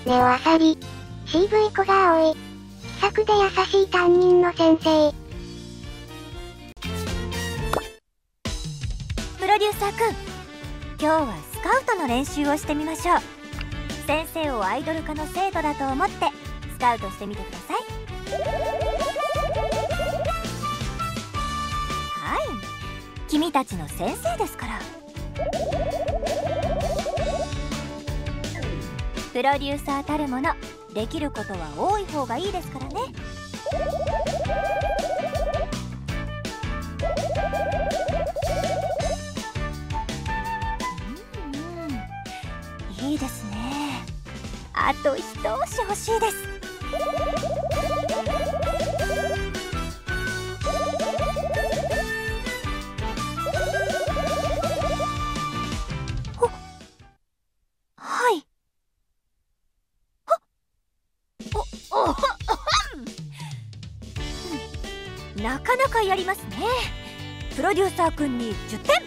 ネオアサリ。CV 子が多い。気さくで優しい担任の先生。 プロデューサーくん、今日はスカウトの練習をしてみましょう。先生をアイドル科の生徒だと思ってスカウトしてみてください。はい、君たちの先生ですから。プロデューサーたるもの、できることは多い方がいいですからね。いいですね。あと一押し欲しいです。はい。なかなかやりますね。プロデューサーくんに10点。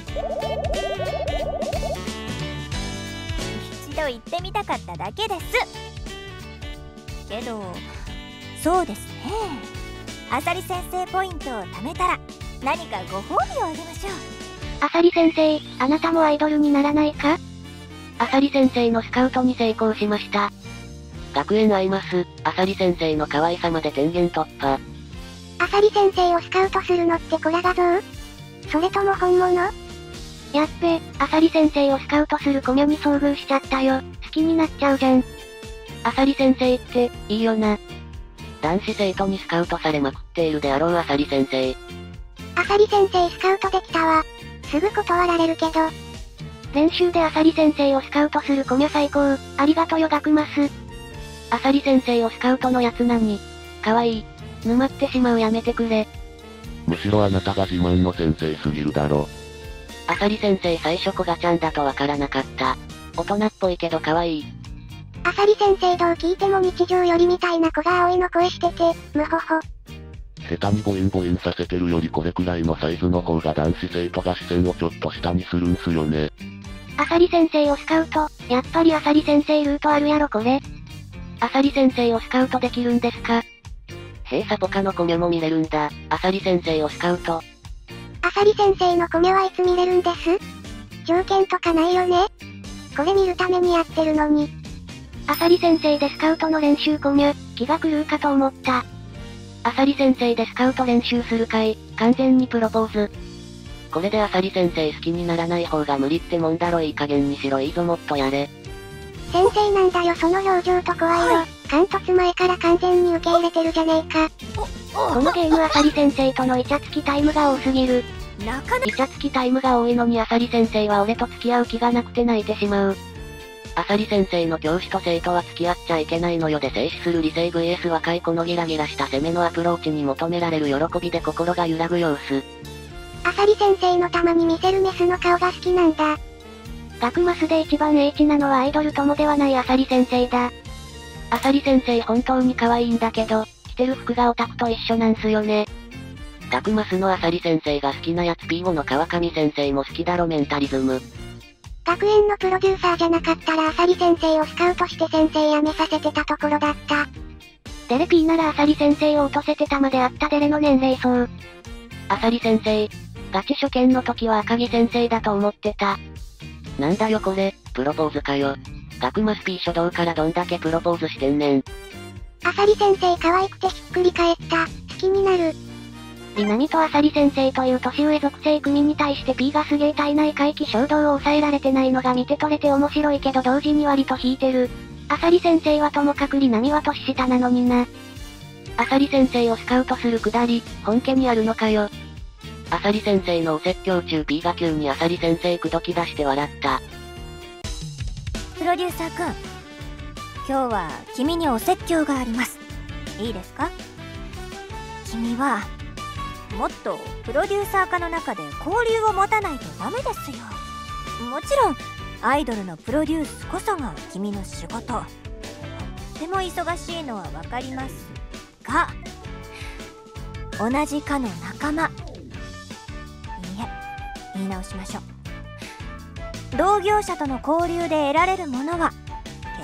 一度言ってみたかっただけです。けどそうですね、あさり先生ポイントを貯めたら何かご褒美をあげましょう。 あさり先生、あなたもアイドルにならないか？ あさり先生のスカウトに成功しました。学園アイマス、あさり先生の可愛さまで天元突破。 あさり先生をスカウトするのってコラ画像？それとも本物？やっべ、あさり先生をスカウトするコミャに遭遇しちゃったよ。好きになっちゃうじゃん。 あさり先生って、いいよな。男子生徒にスカウトされまくっているであろうあさり先生。 あさり先生スカウトできたわ。すぐ断られるけど。練習であさり先生をスカウトするコミャ最高。ありがとよ学マス。 あさり先生をスカウトのやつ何？かわいい。沼ってしまうやめてくれ。 むしろあなたが自慢の先生すぎるだろ。 あさり先生最初コガちゃんだとわからなかった。大人っぽいけど可愛い。 あさり先生どう聞いても日常よりみたいな子が葵の声してて、むほほ。 下手にボインボインさせてるよりこれくらいのサイズの方が男子生徒が視線をちょっと下にするんすよね。 あさり先生をスカウト、やっぱりあさり先生ルートあるやろこれ。 あさり先生をスカウトできるんですか？閉鎖ポカのコミャも見れるんだ。あさり先生をスカウト。 あさり先生のコミャはいつ見れるんです？条件とかないよね？これ見るためにやってるのに。あさり先生でスカウトの練習コミャ、気が狂うかと思った。 あさり先生でスカウト練習するかい？完全にプロポーズ。これであさり先生好きにならない方が無理ってもんだろ。いい加減にしろ。いいぞもっとやれ。 先生なんだよその表情と怖いよ。貫突前から完全に受け入れてるじゃねえか。このゲームあさり先生とのイチャつきタイムが多すぎる。 イチャつきタイムが多いのにあさり先生は俺と付き合う気がなくて泣いてしまう。あさり先生の教師と生徒は付き合っちゃいけないのよで静止する理性 vs 若い子のギラギラした攻めのアプローチに求められる喜びで心が揺らぐ様子。 あさり先生のたまに見せるメスの顔が好きなんだ。学マスで一番 H なのはアイドル友ではないあさり先生だ。 あさり先生本当に可愛いんだけど、着てる服がオタクと一緒なんすよね。学マスのあさり先生が好きなやつ P5 の川上先生も好きだろメンタリズム。 学園のプロデューサーじゃなかったらあさり先生をスカウトして先生辞めさせてたところだった。デレ P ならあさり先生を落とせてたまであったデレの年齢層。 あさり先生、ガチ初見の時は赤木先生だと思ってた。なんだよこれ、プロポーズかよ。学マス P 初動からどんだけプロポーズしてんねん。 あさり先生可愛くてひっくり返った。好きになる。りなみとあさり先生という年上属性組に対して P がすげえ体内回帰衝動を抑えられてないのが見て取れて面白いけど同時に割と引いてる。あさり先生はともかくりなみは年下なのにな。 あさり先生をスカウトするくだり、本家にあるのかよ。あさり先生のお説教中 P が急にあさり先生口説き出して笑った。 プロデューサーくん、今日は君にお説教があります。いいですか？君はもっとプロデューサー科の中で交流を持たないとダメですよ。もちろんアイドルのプロデュースこそが君の仕事。とっても忙しいのはわかりますが、同じ科の仲間、いいえ、言い直しましょう。同業者との交流で得られるものは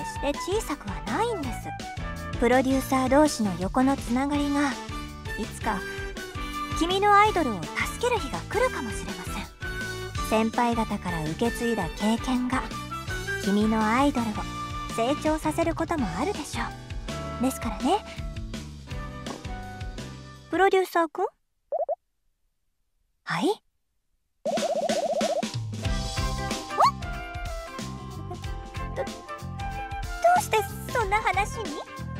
して小さくはないんです。プロデューサー同士の横のつながりがいつか君のアイドルを助ける日が来るかもしれません。先輩方から受け継いだ経験が君のアイドルを成長させることもあるでしょう。ですからね、プロデューサーくん。はい。どうしてそんな話に？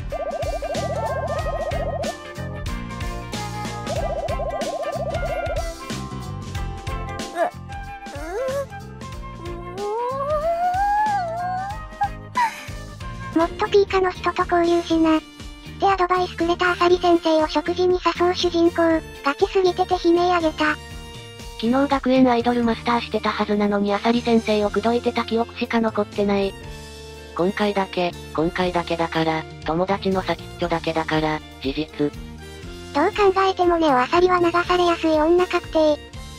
もっとピーカの人と交流しな。ってアドバイスくれたあさり先生を食事に誘う主人公、ガチすぎてて悲鳴あげた。 昨日学園アイドルマスターしてたはずなのにあさり先生を口説いてた記憶しか残ってない。今回だけだから、友達の先っちょだけだから、事実。 どう考えてもネオあさりは流されやすい女確定。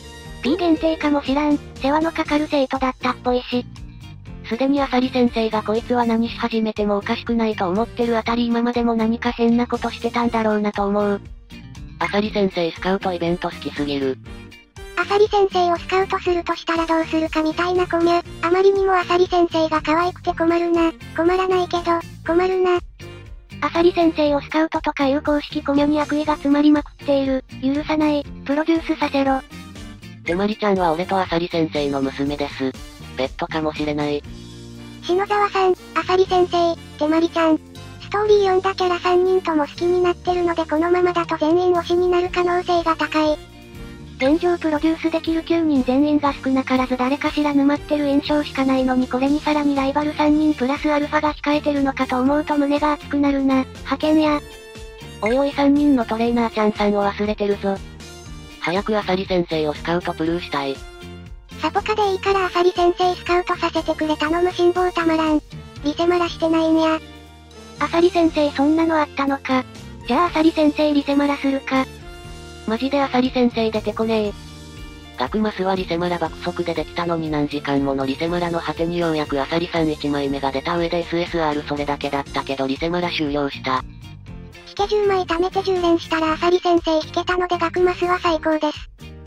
P 限定かもしらん、世話のかかる生徒だったっぽいし。すでにあさり先生がこいつは何し始めてもおかしくないと思ってるあたり今までも何か変なことしてたんだろうなと思う。あさり先生スカウトイベント好きすぎる。 あさり先生をスカウトするとしたらどうするかみたいなコミュ。あまりにもあさり先生が可愛くて困るな。困らないけど、困るな。 あさり先生をスカウトとかいう公式コミュに悪意が詰まりまくっている。許さない。プロデュースさせろ。てまりちゃんは俺とあさり先生の娘です。ペットかもしれない。 篠沢さん、あさり先生、てまりちゃん。ストーリー読んだキャラ3人とも好きになってるのでこのままだと全員推しになる可能性が高い。 現状プロデュースできる9人全員が少なからず誰かしら沼ってる印象しかないのにこれにさらにライバル3人プラスアルファが控えてるのかと思うと胸が熱くなるな。派遣や。おいおい3人のトレーナーちゃんさんを忘れてるぞ。早くあさり先生をスカウトプルーしたい。 サポカでいいからあさり先生スカウトさせてくれ頼む辛抱たまらん。リセマラしてないんや。 あさり先生そんなのあったのか。じゃああさり先生リセマラするか。マジであさり先生出てこねえ。学マスはリセマラ爆速でできたのに何時間ものリセマラの果てにようやくあさりさん1枚目が出た上で SSR それだけだったけどリセマラ終了した。 引け10枚貯めて10連したらあさり先生引けたので学マスは最高です。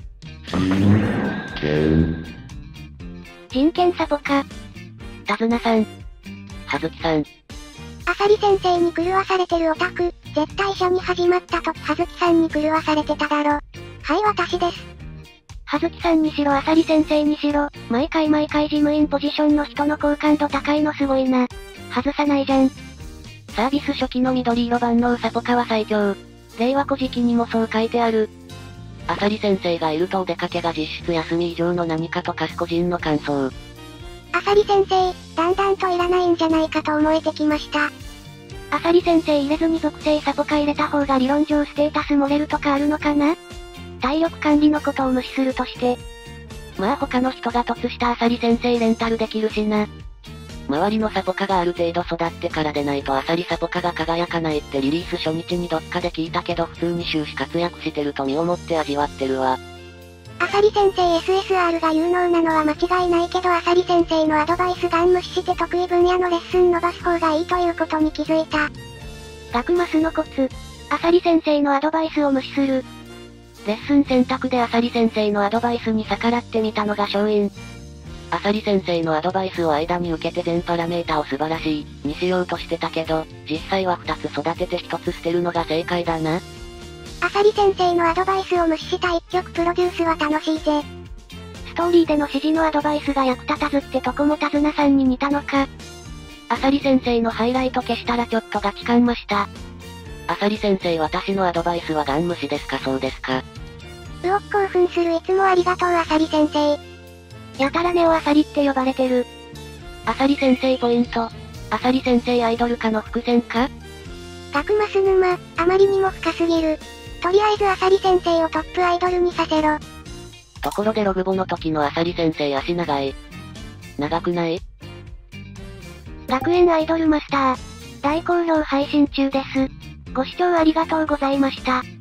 人権サポカ。タズナさん。はずきさん。 あさり先生に狂わされてるオタク、絶対初に始まった時はずきさんに狂わされてただろ。はい私です。 はずきさんにしろあさり先生にしろ、毎回事務員ポジションの人の好感度高いのすごいな。外さないじゃん。サービス初期の緑色万能サポカは最強。令和古事記にもそう書いてある。あさり先生がいるとお出かけが実質休み以上の何かとかす個人の感想。 あさり先生、だんだんといらないんじゃないかと思えてきました。 あさり先生入れずに属性サポカ入れた方が理論上ステータス漏れるとかあるのかな？体力管理のことを無視するとして。まあ他の人が突したあさり先生レンタルできるしな。周りのサポカがある程度育ってからでないとあさりサポカが輝かないってリリース初日にどっかで聞いたけど普通に終始活躍してると身をもって味わってるわ。 あさり先生 SSR が有能なのは間違いないけどあさり先生のアドバイスガン無視して得意分野のレッスン伸ばす方がいいということに気づいた。 学マスのコツ。あさり先生のアドバイスを無視する。レッスン選択であさり先生のアドバイスに逆らってみたのが勝因。あさり先生のアドバイスを間に受けて全パラメータを素晴らしい、にしようとしてたけど、実際は2つ育てて1つ捨てるのが正解だな。 あさり先生のアドバイスを無視した一曲プロデュースは楽しいぜ。 ストーリーでの指示のアドバイスが役立たずってとこもタズナさんに似たのか。あさり先生のハイライト消したらちょっとガチ感ました。あさり先生私のアドバイスはガン無視ですかそうですか。 うおっ興奮するいつもありがとうあさり先生。 やたらネオあさりって呼ばれてる。あさり先生ポイント。あさり先生アイドル化の伏線か？ 学マス沼、あまりにも深すぎる。とりあえずあさり先生をトップアイドルにさせろ。 ところでログボの時のあさり先生足長い。長くない？学園アイドルマスター。大好評配信中です。ご視聴ありがとうございました。